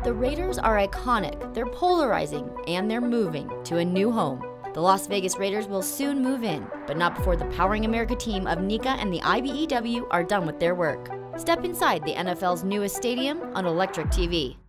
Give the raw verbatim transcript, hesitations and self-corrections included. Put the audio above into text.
The Raiders are iconic, they're polarizing, and they're moving to a new home. The Las Vegas Raiders will soon move in, but not before the Powering America team of Nika and the I B E W are done with their work. Step inside the N F L's newest stadium on ElectricTV.